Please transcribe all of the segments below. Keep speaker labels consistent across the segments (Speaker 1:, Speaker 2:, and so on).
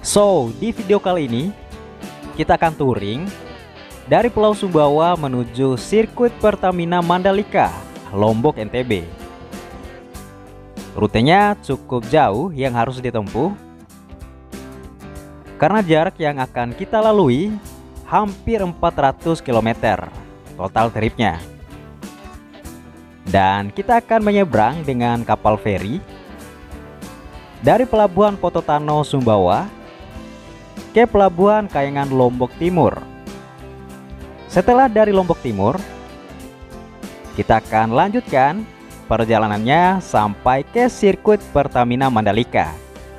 Speaker 1: Di video kali ini kita akan touring dari Pulau Sumbawa menuju sirkuit Pertamina Mandalika, Lombok, NTB. Rutenya cukup jauh yang harus ditempuh karena jarak yang akan kita lalui hampir 400 km total tripnya. Dan kita akan menyeberang dengan kapal feri dari Pelabuhan Pototano Sumbawa ke Pelabuhan Kayangan Lombok Timur. Setelah dari Lombok Timur, kita akan lanjutkan perjalanannya sampai ke sirkuit Pertamina Mandalika.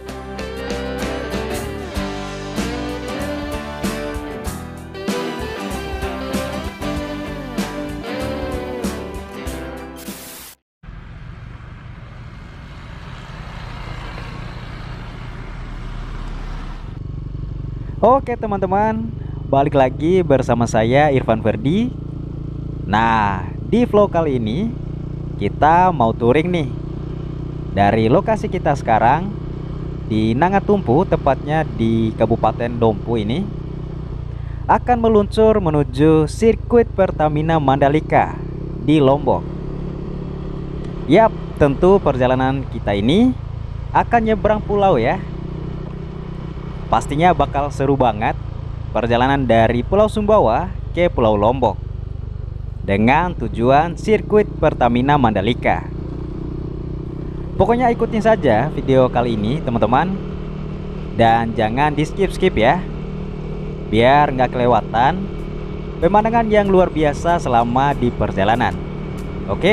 Speaker 1: Oke teman-teman, balik lagi bersama saya Irfan Ferdi. Nah, di vlog kali ini kita mau touring nih dari lokasi kita sekarang di Nangatumpu, tepatnya di Kabupaten Dompu ini, akan meluncur menuju sirkuit Pertamina Mandalika di Lombok. Yap, tentu perjalanan kita ini akan nyebrang pulau ya. Pastinya bakal seru banget perjalanan dari Pulau Sumbawa ke Pulau Lombok dengan tujuan sirkuit Pertamina Mandalika. Pokoknya ikutin saja video kali ini teman-teman, dan jangan di skip-skip ya, biar nggak kelewatan pemandangan yang luar biasa selama di perjalanan. Oke?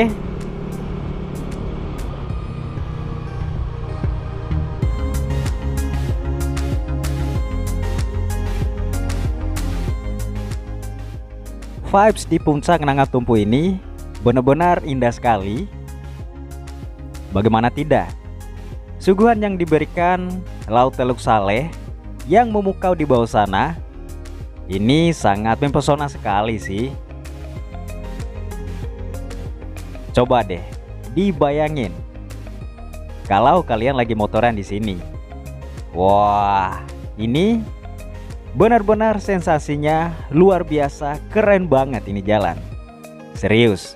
Speaker 1: Vibes di puncak Nangatumpu ini benar-benar indah sekali. Bagaimana tidak? Suguhan yang diberikan Laut Teluk Saleh yang memukau di bawah sana ini sangat mempesona sekali sih. Coba deh dibayangin kalau kalian lagi motoran di sini. Wah, ini benar-benar sensasinya luar biasa, keren banget ini jalan. Serius.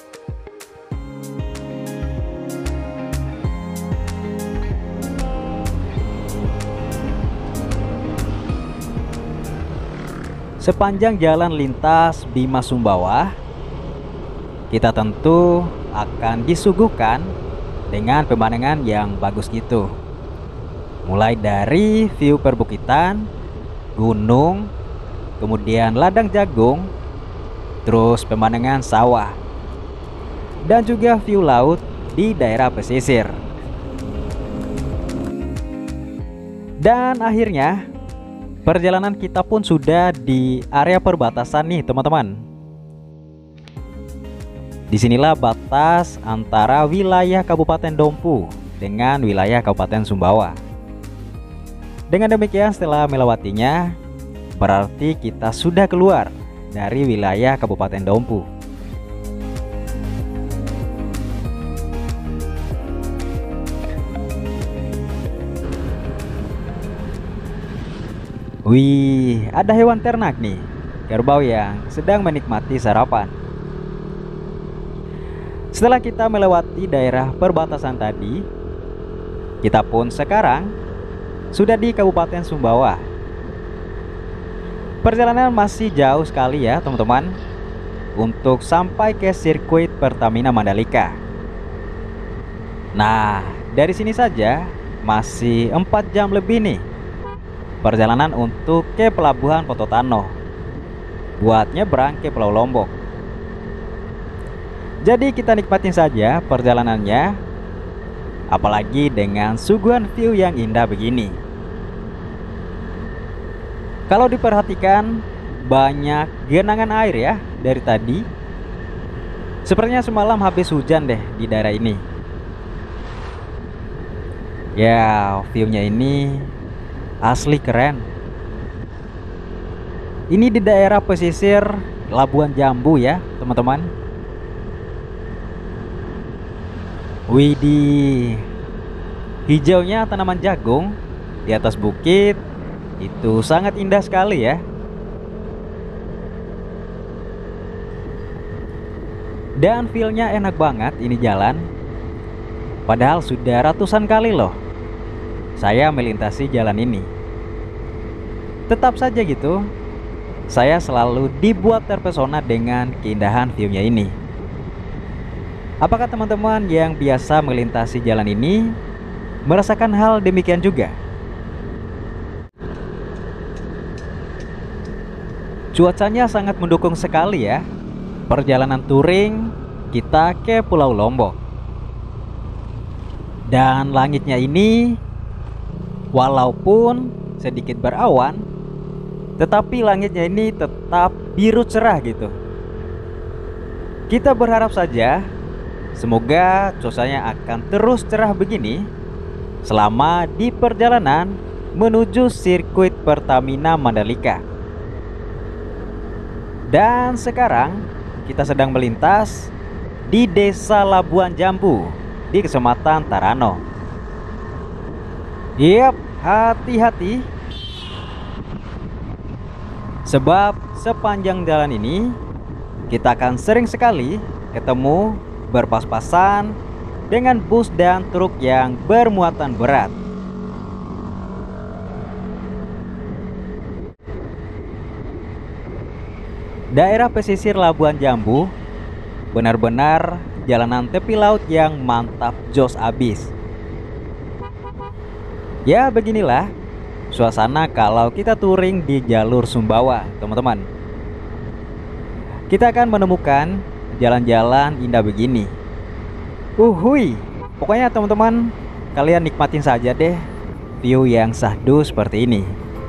Speaker 1: Sepanjang jalan lintas Bima Sumbawa, kita tentu akan disuguhkan dengan pemandangan yang bagus gitu. Mulai dari view perbukitan, gunung, kemudian ladang jagung, terus pemandangan sawah, dan juga view laut di daerah pesisir. Dan akhirnya perjalanan kita pun sudah di area perbatasan nih teman-teman. Disinilah batas antara wilayah Kabupaten Dompu dengan wilayah Kabupaten Sumbawa. Dengan demikian, setelah melewatinya, berarti kita sudah keluar dari wilayah Kabupaten Dompu. Wih, ada hewan ternak nih, kerbau yang sedang menikmati sarapan. Setelah kita melewati daerah perbatasan tadi, kita pun sekarang sudah di Kabupaten Sumbawa. Perjalanan masih jauh sekali ya teman-teman untuk sampai ke sirkuit Pertamina Mandalika. Nah, dari sini saja masih 4 jam lebih nih perjalanan untuk ke Pelabuhan Pototano buat nyebrang ke Pulau Lombok. Jadi kita nikmatin saja perjalanannya, apalagi dengan suguhan view yang indah begini. Kalau diperhatikan, banyak genangan air ya dari tadi. Sepertinya semalam habis hujan deh di daerah ini. Ya, view-nya ini asli keren. Ini di daerah pesisir Labuan Jambu ya teman-teman. Widih, hijaunya tanaman jagung di atas bukit Itu sangat indah sekali ya. Dan feel-nya enak banget ini jalan. Padahal sudah ratusan kali loh saya melintasi jalan ini. Tetap saja gitu, saya selalu dibuat terpesona dengan keindahan view-nya ini. Apakah teman-teman yang biasa melintasi jalan ini merasakan hal demikian juga? Cuacanya sangat mendukung sekali ya. Perjalanan touring kita ke Pulau Lombok. Dan langitnya ini walaupun sedikit berawan, tetapi langitnya ini tetap biru cerah gitu. Kita berharap saja semoga cuacanya akan terus cerah begini selama di perjalanan menuju sirkuit Pertamina Mandalika. Dan sekarang kita sedang melintas di Desa Labuan Jambu di Kecamatan Tarano. Yap, hati-hati. Sebab sepanjang jalan ini kita akan sering sekali ketemu berpas-pasan dengan bus dan truk yang bermuatan berat. Daerah pesisir Labuan Jambu benar-benar jalanan tepi laut yang mantap jos abis. Ya beginilah suasana kalau kita touring di jalur Sumbawa, teman-teman. Kita akan menemukan jalan-jalan indah begini. Uhui, pokoknya teman-teman kalian nikmatin saja deh view yang sahdu seperti ini.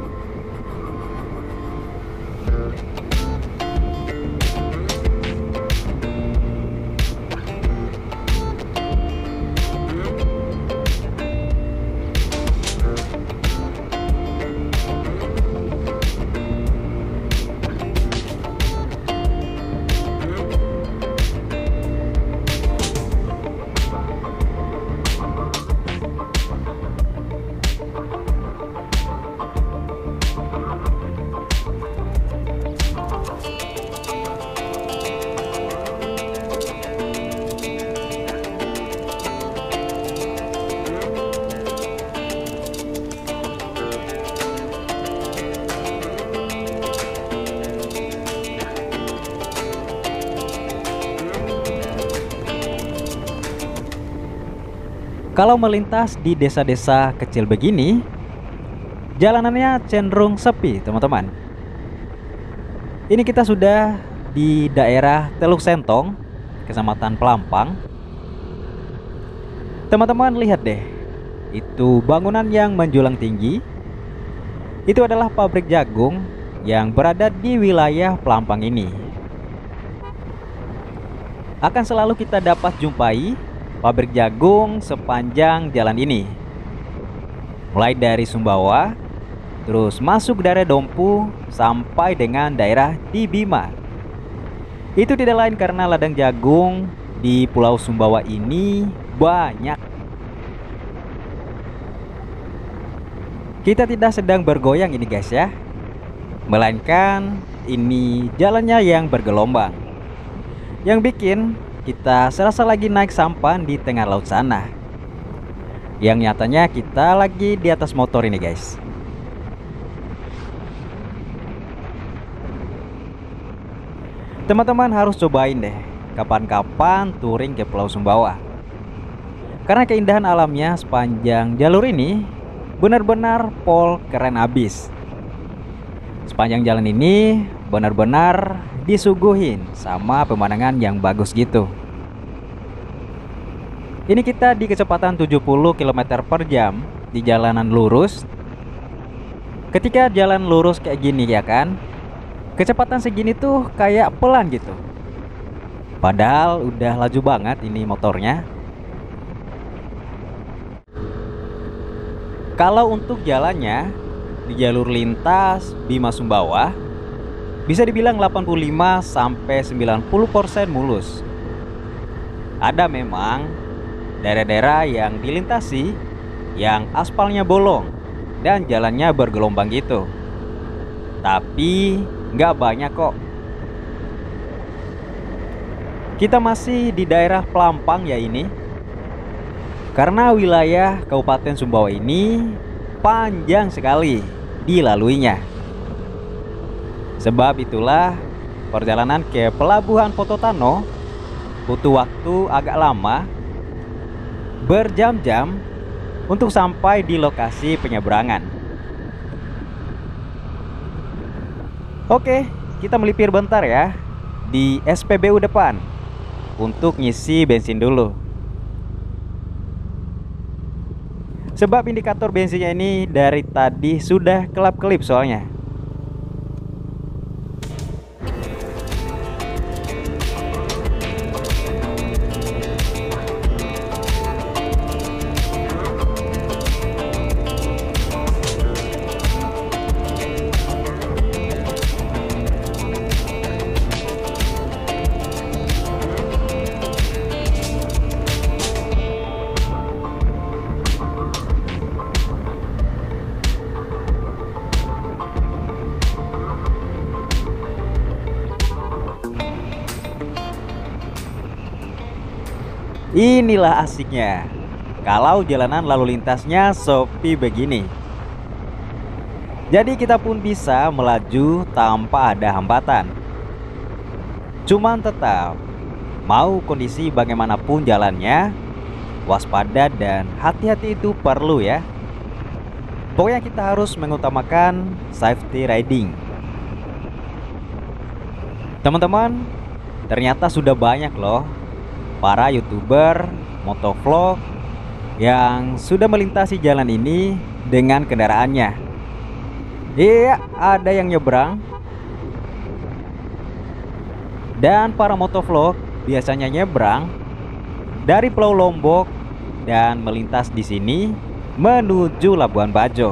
Speaker 1: Kalau melintas di desa-desa kecil begini, jalanannya cenderung sepi, teman-teman. Ini kita sudah di daerah Teluk Sentong, Kecamatan Pelampang. Teman-teman lihat deh, itu bangunan yang menjulang tinggi. Itu adalah pabrik jagung yang berada di wilayah Pelampang ini. Akan selalu kita dapat jumpai pabrik jagung sepanjang jalan ini, mulai dari Sumbawa, terus masuk daerah Dompu sampai dengan daerah di Bima. Itu tidak lain karena ladang jagung di Pulau Sumbawa ini banyak. Kita tidak sedang bergoyang ini guys ya, melainkan ini jalannya yang bergelombang, yang bikin kita serasa lagi naik sampan di tengah laut sana. Yang nyatanya kita lagi di atas motor ini guys. Teman-teman harus cobain deh kapan-kapan touring ke Pulau Sumbawa. Karena keindahan alamnya sepanjang jalur ini benar-benar pol keren abis. Sepanjang jalan ini benar-benar disuguhin sama pemandangan yang bagus gitu. Ini kita di kecepatan 70 km per jam di jalanan lurus. Ketika jalan lurus kayak gini ya kan, kecepatan segini tuh kayak pelan gitu. Padahal udah laju banget ini motornya. Kalau untuk jalannya di jalur lintas Bima Sumbawa bisa dibilang 85 sampai 90% mulus. Ada memang daerah-daerah yang dilintasi yang aspalnya bolong dan jalannya bergelombang gitu. Tapi nggak banyak kok. Kita masih di daerah Pelampang ya ini. Karena wilayah Kabupaten Sumbawa ini panjang sekali dilaluinya. Sebab itulah perjalanan ke Pelabuhan Pototano butuh waktu agak lama, berjam-jam untuk sampai di lokasi penyeberangan. Oke, kita melipir bentar ya di SPBU depan untuk ngisi bensin dulu. Sebab indikator bensinnya ini dari tadi sudah kelap-kelip soalnya. Inilah asiknya kalau jalanan lalu lintasnya sepi begini. Jadi kita pun bisa melaju tanpa ada hambatan. Cuman tetap, mau kondisi bagaimanapun jalannya, waspada dan hati-hati itu perlu ya. Pokoknya kita harus mengutamakan safety riding. Teman-teman, ternyata sudah banyak loh para YouTuber, motovlog yang sudah melintasi jalan ini dengan kendaraannya. Iya, ada yang nyebrang. Dan para motovlog biasanya nyebrang dari Pulau Lombok dan melintas di sini menuju Labuan Bajo.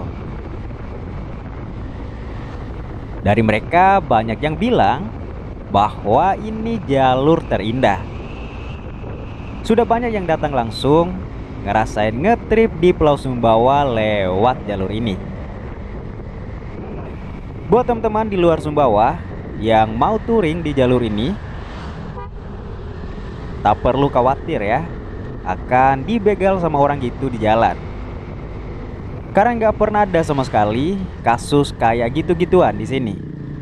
Speaker 1: Dari mereka banyak yang bilang bahwa ini jalur terindah. Sudah banyak yang datang langsung ngerasain ngetrip di Pulau Sumbawa lewat jalur ini. Buat teman-teman di luar Sumbawa yang mau touring di jalur ini, tak perlu khawatir ya akan dibegal sama orang gitu di jalan. Karena nggak pernah ada sama sekali kasus kayak gitu-gituan di sini.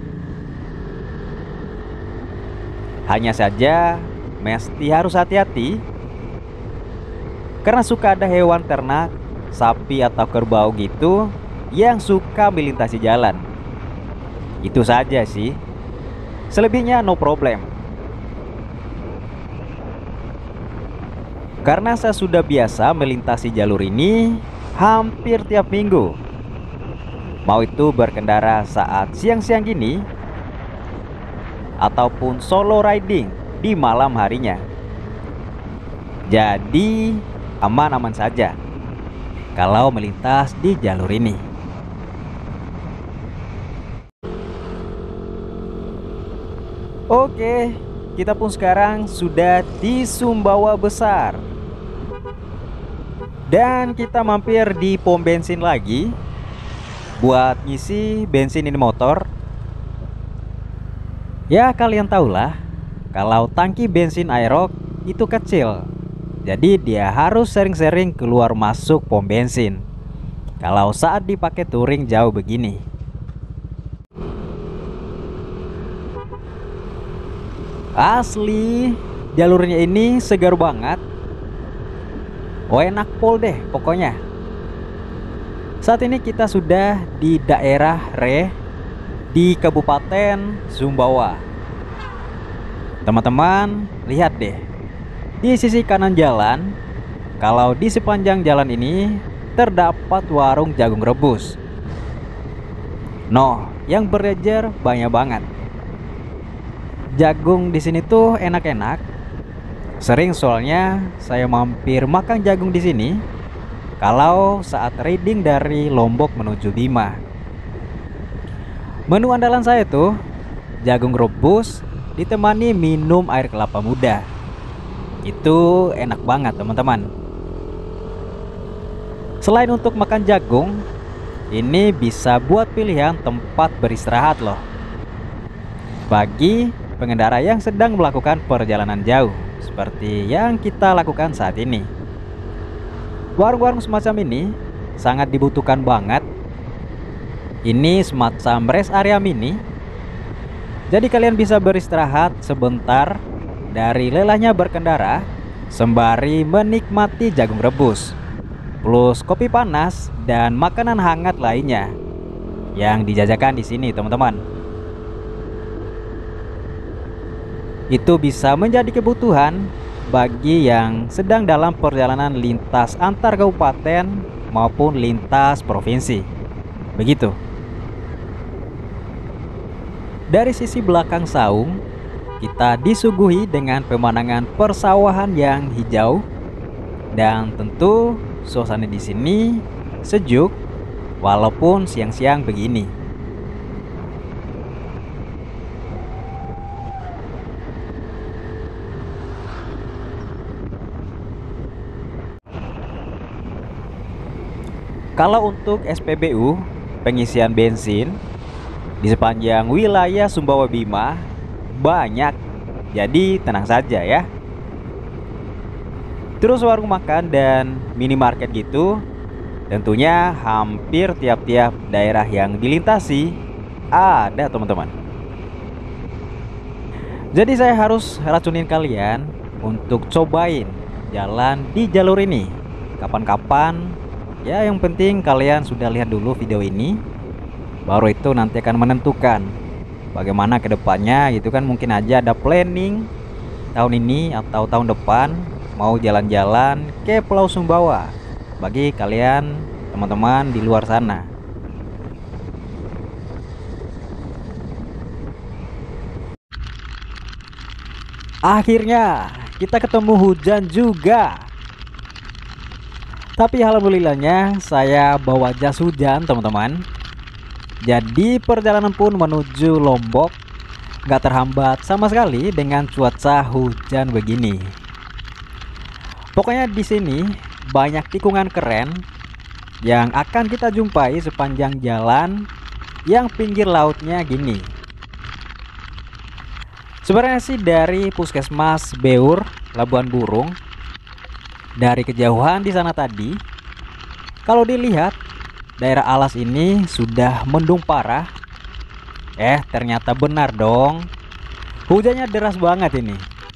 Speaker 1: Hanya saja mesti harus hati-hati karena suka ada hewan ternak, sapi atau kerbau gitu yang suka melintasi jalan. Itu saja sih. Selebihnya no problem. Karena saya sudah biasa melintasi jalur ini hampir tiap minggu. Mau itu berkendara saat siang-siang gini ataupun solo riding di malam harinya. Jadi aman-aman saja kalau melintas di jalur ini. Oke, kita pun sekarang sudah di Sumbawa Besar. Dan kita mampir di pom bensin lagi buat ngisi bensin ini motor. Ya kalian tahulah kalau tangki bensin Aerox itu kecil. Jadi dia harus sering-sering keluar masuk pom bensin kalau saat dipakai touring jauh begini. Asli, jalurnya ini segar banget. Oh enak pol deh pokoknya. Saat ini kita sudah di daerah Re di Kabupaten Sumbawa. Teman-teman, lihat deh. Di sisi kanan jalan, kalau di sepanjang jalan ini terdapat warung jagung rebus. Noh, yang berjejer banyak banget. Jagung di sini tuh enak-enak. Sering soalnya saya mampir makan jagung di sini kalau saat riding dari Lombok menuju Bima. Menu andalan saya tuh jagung rebus ditemani minum air kelapa muda. Itu enak banget teman-teman. Selain untuk makan jagung, ini bisa buat pilihan tempat beristirahat loh, bagi pengendara yang sedang melakukan perjalanan jauh seperti yang kita lakukan saat ini. Warung-warung semacam ini sangat dibutuhkan banget. Ini semacam rest area mini, jadi kalian bisa beristirahat sebentar dari lelahnya berkendara sembari menikmati jagung rebus plus kopi panas dan makanan hangat lainnya yang dijajakan di sini, teman-teman. Itu bisa menjadi kebutuhan bagi yang sedang dalam perjalanan lintas antar kabupaten maupun lintas provinsi. Begitu. Dari sisi belakang saung, kita disuguhi dengan pemandangan persawahan yang hijau dan tentu suasana di sini sejuk walaupun siang-siang begini. Kalau untuk SPBU, pengisian bensin di sepanjang wilayah Sumbawa Bima banyak, jadi tenang saja ya. Terus warung makan dan minimarket gitu, tentunya hampir tiap-tiap daerah yang dilintasi ada, teman-teman. Jadi saya harus racunin kalian untuk cobain jalan di jalur ini kapan-kapan. Ya, yang penting kalian sudah lihat dulu video ini, baru itu nanti akan menentukan bagaimana kedepannya gitu kan. Mungkin aja ada planning tahun ini atau tahun depan mau jalan-jalan ke Pulau Sumbawa bagi kalian teman-teman di luar sana. Akhirnya kita ketemu hujan juga. Tapi alhamdulillahnya saya bawa jas hujan, teman-teman. Jadi perjalanan pun menuju Lombok gak terhambat sama sekali dengan cuaca hujan begini. Pokoknya di sini banyak tikungan keren yang akan kita jumpai sepanjang jalan yang pinggir lautnya gini. Sebenarnya sih dari Puskesmas Beur Labuan Burung, dari kejauhan di sana tadi, kalau dilihat daerah alas ini sudah mendung parah. Ternyata benar dong, hujannya deras banget ini.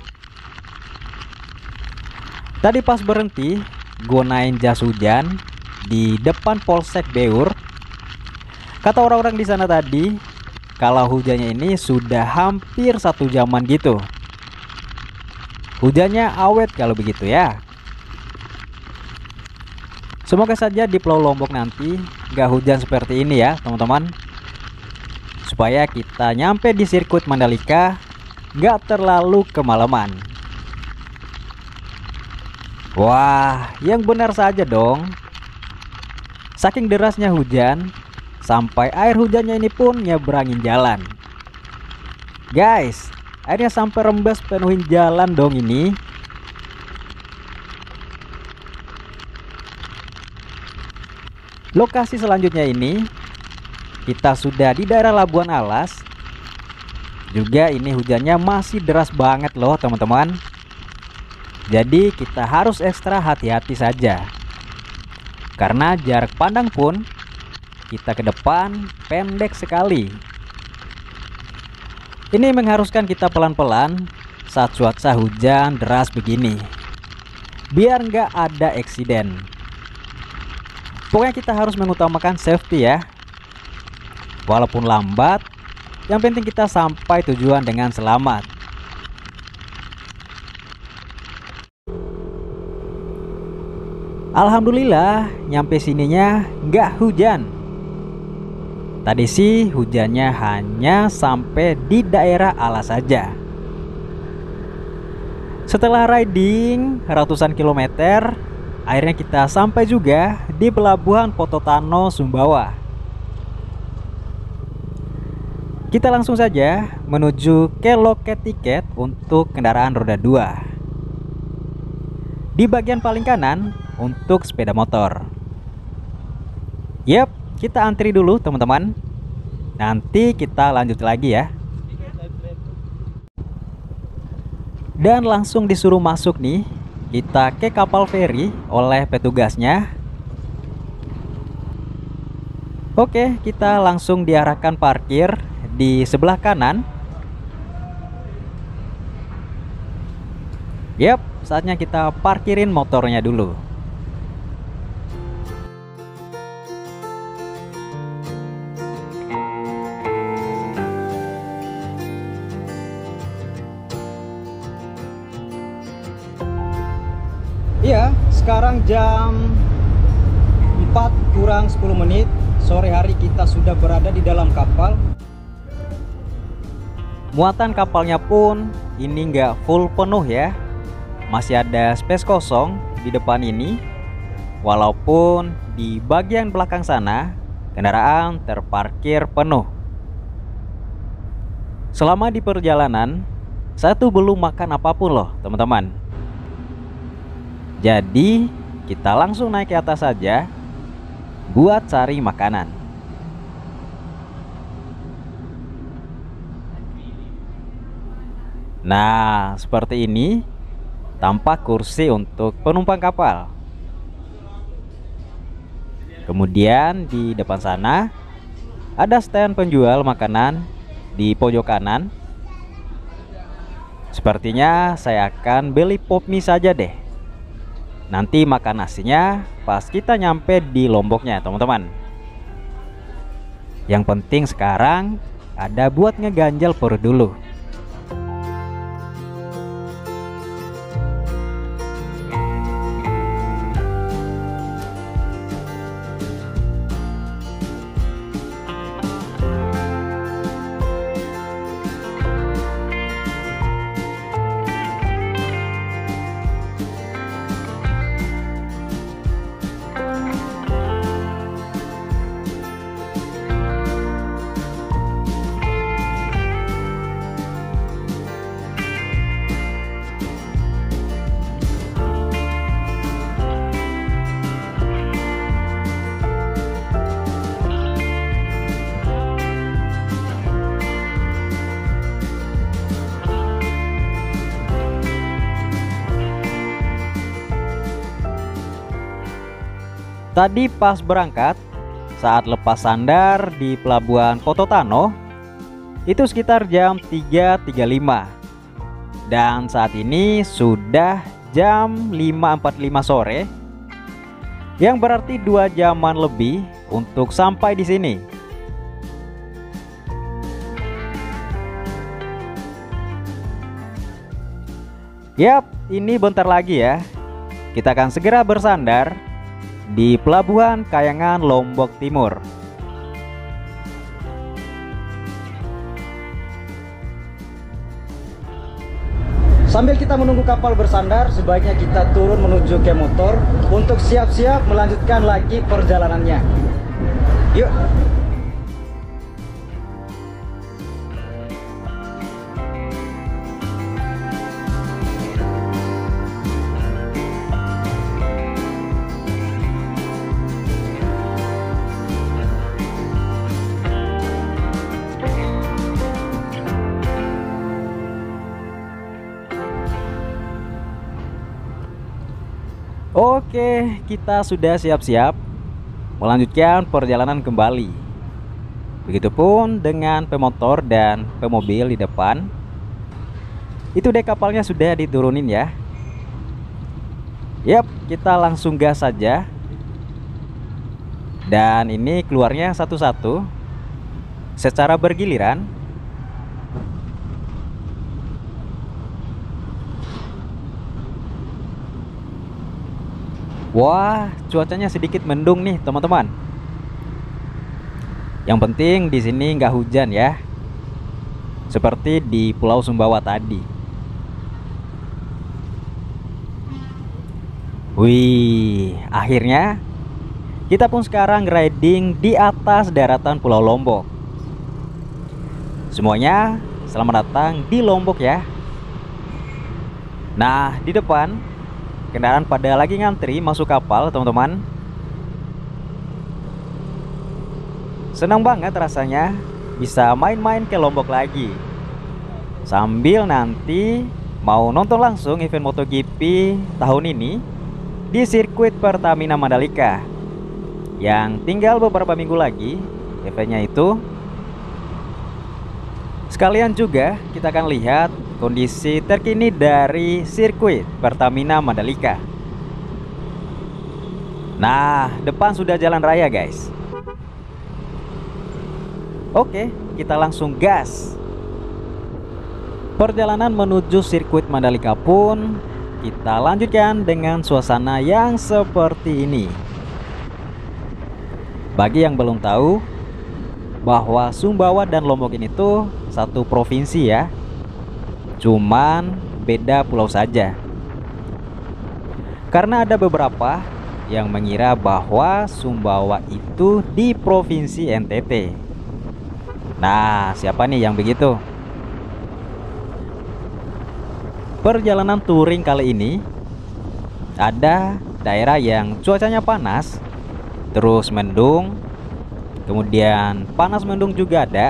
Speaker 1: Tadi pas berhenti gunain jas hujan di depan Polsek Beur, kata orang-orang di sana tadi kalau hujannya ini sudah hampir 1 jaman gitu. Hujannya awet kalau begitu ya. Semoga saja di Pulau Lombok nanti gak hujan seperti ini ya, teman-teman. Supaya kita nyampe di sirkuit Mandalika gak terlalu kemalaman. Wah, yang benar saja dong. Saking derasnya hujan, sampai air hujannya ini pun nyebrangin jalan. Guys, airnya sampai rembes penuhin jalan dong ini. Lokasi selanjutnya ini kita sudah di daerah Labuan Alas. Juga ini hujannya masih deras banget loh, teman-teman. Jadi kita harus ekstra hati-hati saja. Karena jarak pandang pun kita ke depan pendek sekali. Ini mengharuskan kita pelan-pelan saat cuaca hujan deras begini, biar nggak ada eksiden. Pokoknya kita harus mengutamakan safety ya. Walaupun lambat, yang penting kita sampai tujuan dengan selamat. Alhamdulillah nyampe sininya nggak hujan. Tadi sih hujannya hanya sampai di daerah alas saja. Setelah riding ratusan kilometer, akhirnya kita sampai juga di Pelabuhan Pototano, Sumbawa. Kita langsung saja menuju ke loket tiket untuk kendaraan roda 2. Di bagian paling kanan untuk sepeda motor. Yap, kita antri dulu teman-teman. Nanti kita lanjut lagi ya. Dan langsung disuruh masuk nih kita ke kapal feri oleh petugasnya. Oke, kita langsung diarahkan parkir di sebelah kanan. Yap, saatnya kita parkirin motornya dulu. Iya, sekarang jam 4 kurang 10 menit sore hari, kita sudah berada di dalam kapal. Muatan kapalnya pun ini nggak full penuh ya. Masih ada space kosong di depan ini. Walaupun di bagian belakang sana kendaraan terparkir penuh. Selama di perjalanan, saya tuh belum makan apapun loh teman-teman. Jadi kita langsung naik ke atas saja buat cari makanan. Nah, seperti ini tampak kursi untuk penumpang kapal. Kemudian di depan sana ada stand penjual makanan di pojok kanan. Sepertinya saya akan beli pop mie saja deh. Nanti makan nasinya pas kita nyampe di Lomboknya teman-teman. Yang penting sekarang ada buat ngeganjal perut dulu. Tadi pas berangkat, saat lepas sandar di pelabuhan Pototano, itu sekitar jam 3.35. Dan saat ini sudah jam 5.45 sore, yang berarti 2 jaman lebih untuk sampai di sini. Yap, ini bentar lagi ya. Kita akan segera bersandar di Pelabuhan Kayangan, Lombok Timur. Sambil kita menunggu kapal bersandar, sebaiknya kita turun menuju ke motor untuk siap-siap melanjutkan lagi perjalanannya. Yuk. Oke, kita sudah siap-siap melanjutkan perjalanan kembali. Begitupun dengan pemotor dan pemobil di depan. Itu dek kapalnya sudah diturunin ya. Yap, kita langsung gas saja. Dan ini keluarnya satu-satu secara bergiliran. Wah, cuacanya sedikit mendung nih, teman-teman. Yang penting di sini nggak hujan ya. Seperti di Pulau Sumbawa tadi. Wih, akhirnya kita pun sekarang riding di atas daratan Pulau Lombok. Semuanya selamat datang di Lombok ya. Nah, di depan kendaraan pada lagi ngantri masuk kapal teman-teman. Senang banget rasanya bisa main-main ke Lombok lagi. Sambil nanti mau nonton langsung event MotoGP tahun ini di sirkuit Pertamina Mandalika. Yang tinggal beberapa minggu lagi eventnya itu. Sekalian juga kita akan lihat kondisi terkini dari sirkuit Pertamina Mandalika. Nah, depan sudah jalan raya guys. Oke, kita langsung gas. Perjalanan menuju sirkuit Mandalika pun kita lanjutkan dengan suasana yang seperti ini. Bagi yang belum tahu bahwa Sumbawa dan Lombok ini tuh satu provinsi ya, cuman beda pulau saja. Karena ada beberapa yang mengira bahwa Sumbawa itu di provinsi NTT. Nah, siapa nih yang begitu? Perjalanan touring kali ini ada daerah yang cuacanya panas, terus mendung, kemudian panas mendung juga ada,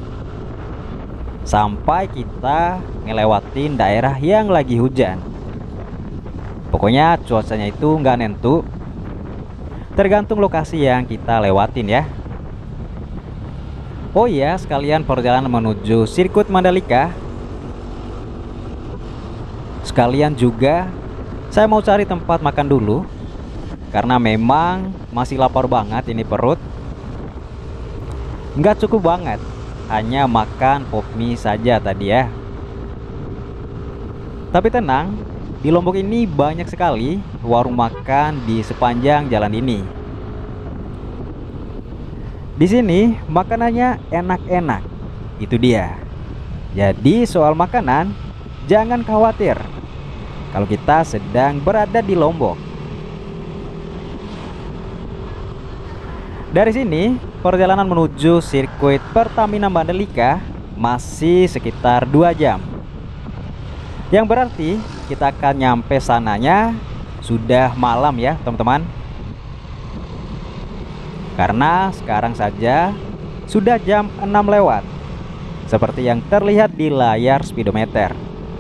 Speaker 1: sampai kita ngelewatin daerah yang lagi hujan. Pokoknya cuacanya itu nggak nentu, tergantung lokasi yang kita lewatin ya. Oh iya, sekalian perjalanan menuju sirkuit Mandalika, sekalian juga saya mau cari tempat makan dulu, karena memang masih lapar banget ini perut. Nggak cukup banget hanya makan pop mie saja tadi ya. Tapi tenang, di Lombok ini banyak sekali warung makan di sepanjang jalan ini. Di sini makanannya enak-enak, itu dia. Jadi soal makanan jangan khawatir kalau kita sedang berada di Lombok. Dari sini perjalanan menuju sirkuit Pertamina Mandalika masih sekitar 2 jam. Yang berarti kita akan nyampe sananya sudah malam ya teman-teman. Karena sekarang saja sudah jam 6 lewat, seperti yang terlihat di layar speedometer.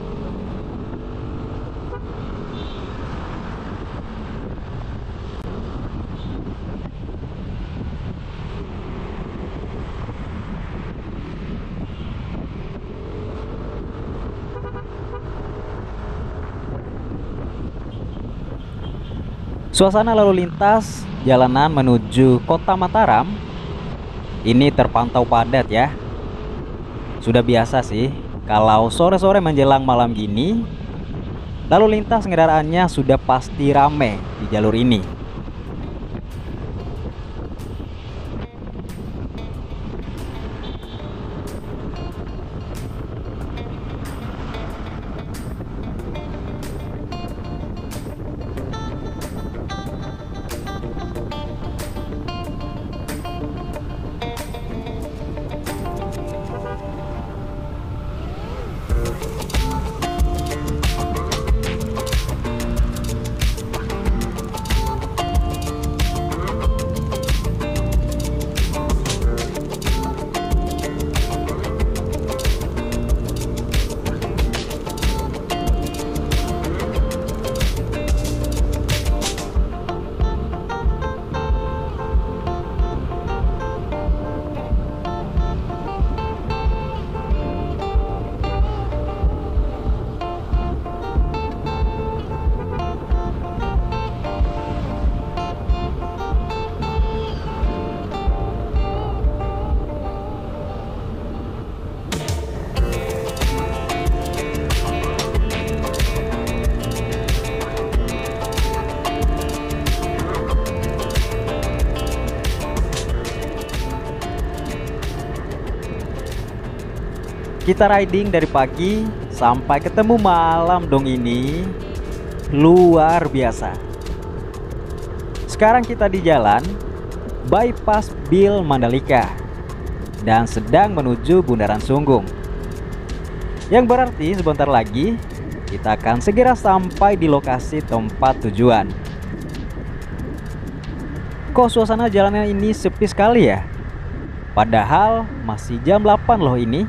Speaker 1: Suasana lalu lintas jalanan menuju Kota Mataram ini terpantau padat ya. Sudah biasa sih kalau sore-sore menjelang malam gini, lalu lintas kendaraannya sudah pasti rame di jalur ini. Kita riding dari pagi sampai ketemu malam dong, ini luar biasa. Sekarang kita di jalan bypass Bil Mandalika dan sedang menuju Bundaran Sunggung. Yang berarti sebentar lagi kita akan segera sampai di lokasi tempat tujuan. Kok suasana jalanan ini sepi sekali ya? Padahal masih jam 8 loh ini.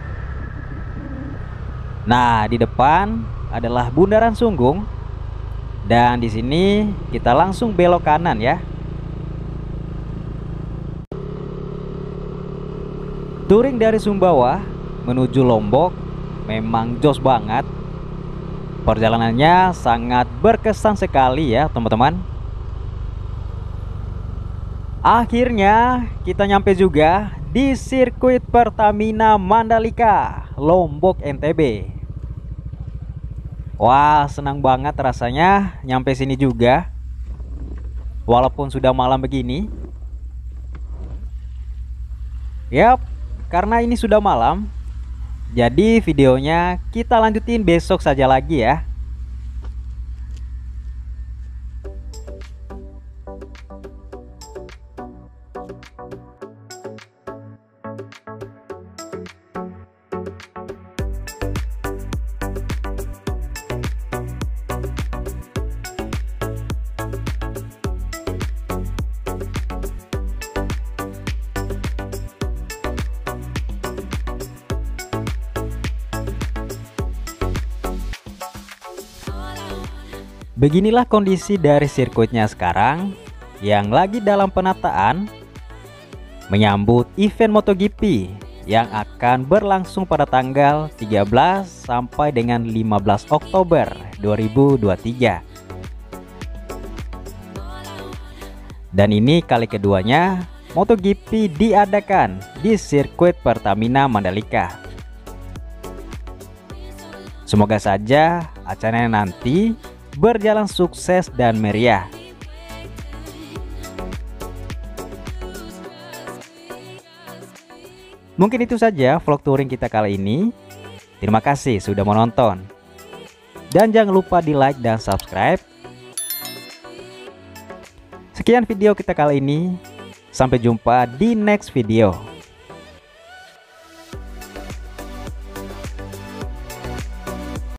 Speaker 1: Nah, di depan adalah Bundaran Sunggung. Dan di sini kita langsung belok kanan ya. Touring dari Sumbawa menuju Lombok memang jos banget. Perjalanannya sangat berkesan sekali ya teman-teman. Akhirnya kita nyampe juga di sirkuit Pertamina Mandalika, Lombok, NTB. Wah, senang banget rasanya nyampe sini juga. Walaupun sudah malam begini. Yap, karena ini sudah malam, jadi videonya kita lanjutin besok saja lagi ya. Beginilah kondisi dari sirkuitnya sekarang yang lagi dalam penataan menyambut event MotoGP yang akan berlangsung pada tanggal 13 sampai dengan 15 Oktober 2023. Dan ini kali keduanya MotoGP diadakan di sirkuit Pertamina Mandalika. Semoga saja acaranya nanti berjalan sukses dan meriah. Mungkin itu saja vlog touring kita kali ini. Terima kasih sudah menonton. Dan jangan lupa di like dan subscribe. Sekian video kita kali ini. Sampai jumpa di next video.